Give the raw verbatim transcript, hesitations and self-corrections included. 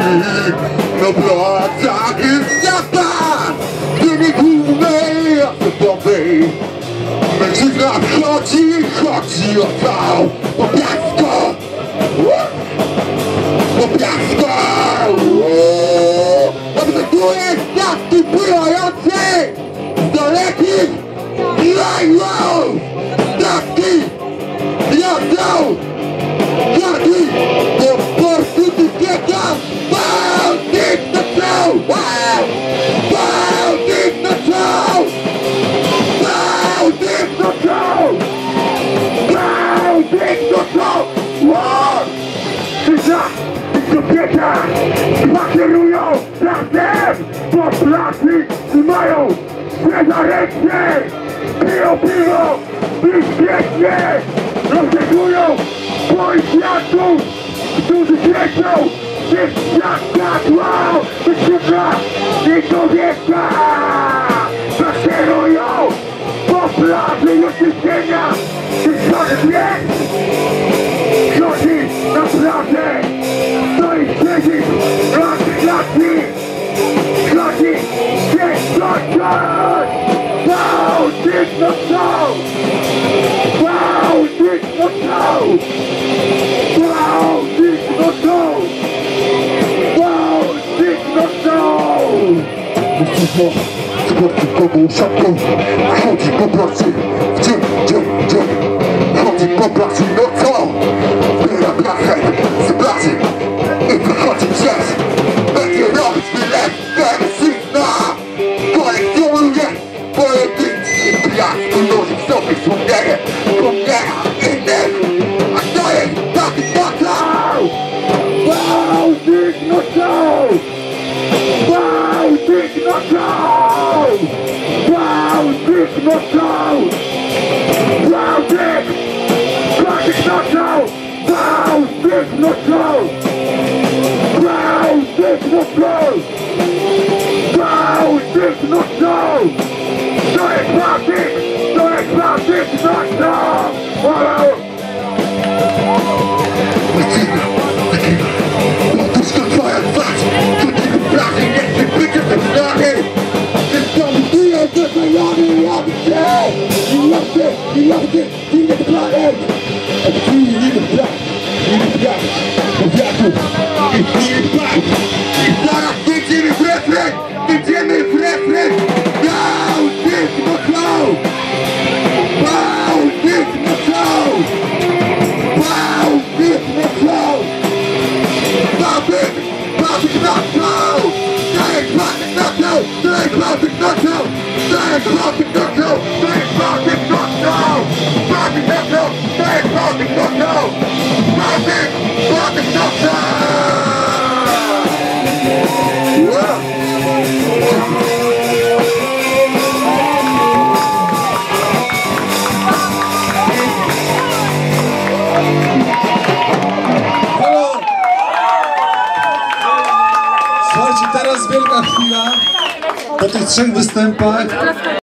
na placach miasta, gdyby głównej osobowej mężczyzna chodzi, chodzi o to, po piasko, po piasko. Obserwuję statki pływające z dalekich krajów, statki jadą karki do portu Tyskiego. Bałtyk na czoł, Bałtyk na czoł, Bałtyk na czoł, Bałtyk na czoł. Krzyża i kobieta spacerują razem po plaży, trzymają się za ręce, piją piwo i świetnie rozlegują policjantów, którzy kręcą się w światła. Krzyża i kobieta spacerują po plaży do ciśnienia. Krzyżony jest, chodzi na plażę, stoi siedzieć, rozkladzi, chodzi się skończyć. Bałtyk na czoł, Bałtyk na czoł, Bałtyk na czoł, Bałtyk na czoł. Sporty komu szapką, chodzi po pracy, w dzień, dzień, dzień, chodzi po pracy nocą, zbiera blachę z pracy i wychodzi przez, będzie robić wylew persydna, kolekcjonuje pojedynczy piast, unosi w sobie wspomnienie, wspomnienia innych, a to jest taki począł. Bałtyk nocą, Bałtyk nocą, Bałtyk nocą, Bałtyk, Bałtyk nocą, Bałtyk nocą, Bałtyk nocą, Bałtyk nocą. To jest Bałtyk, to jest Bałtyk nocą. Bałtycka twoja twarz, to tylko prawie nie chce bycie wyznany. Ten dom bije ze znajomych, ja chcę, i ja chcę, i ja chcę, inny planet. Twój inny planet, inny planet, powiatów, i inny planet. I zaraz będziemy w refren, będziemy w refren. Bałtyk nocą, Bałtyk nocą, Bałtyk nocą, Bałtyk, Bałtyk nocą. To jest Bałtyk nocą, to jest Bałtyk nocą, to jest Bałtyk nocą, to jest Bałtyk nocą, Bałtyk nocą, to jest Bałtyk nocą, Bałtyk, Bałtyk nocą. Słuchajcie, teraz wielka chwila po tych trzech występach.